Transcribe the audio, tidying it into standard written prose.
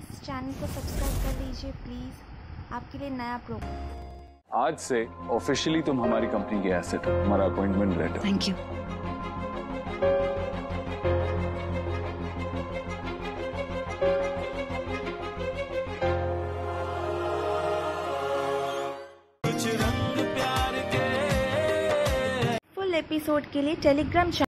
इस चैनल को सब्सक्राइब कर लीजिए प्लीज़। आपके लिए नया प्रोग्राम। आज से ऑफिशियली तुम हमारी कंपनी के एसेट हो। हमारा appointment letter. Thank you. Full episode के लिए टेलीग्राम